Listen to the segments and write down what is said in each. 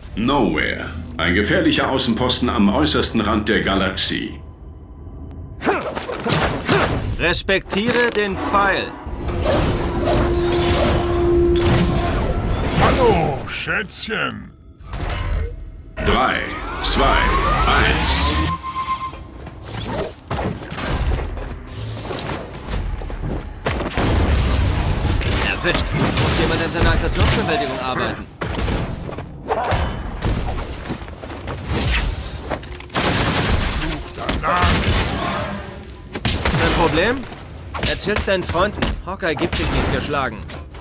Nowhere. Ein gefährlicher Außenposten am äußersten Rand der Galaxie. Respektiere den Pfeil. Hallo, Schätzchen. 3, 2, 1. Erwischt. Muss jemand an seiner Angriffsluftbewältigung arbeiten? Kein Problem? Erzähl's deinen Freunden. Hawkeye gibt sich nicht geschlagen.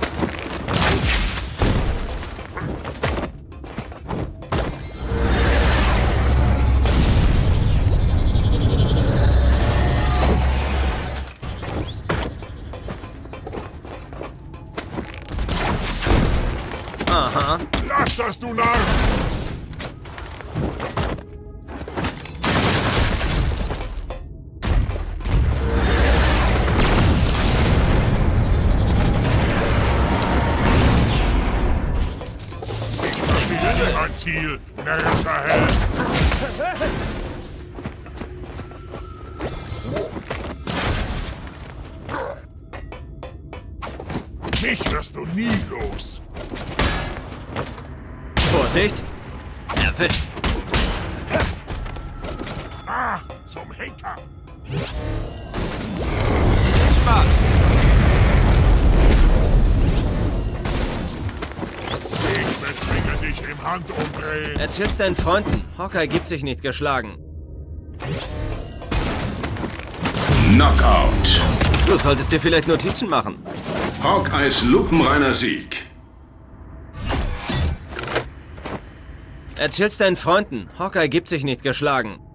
Aha. Lass das, du Narr! Mein Ziel, närrischer Held! Mich wirst du nie los! Vorsicht! Erwischt! Ah, zum Henker! Spaß! Ich bezwinge dich im Handumdrehen! Erzähl's deinen Freunden. Hawkeye gibt sich nicht geschlagen. Knockout. Du solltest dir vielleicht Notizen machen. Hawkeyes lupenreiner Sieg. Erzähl's deinen Freunden. Hawkeye gibt sich nicht geschlagen.